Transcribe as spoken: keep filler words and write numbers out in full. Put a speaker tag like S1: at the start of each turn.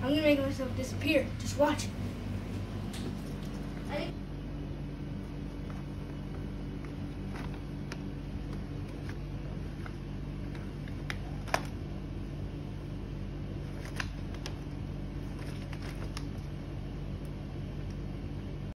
S1: I'm gonna make myself disappear. Just watch.
S2: I think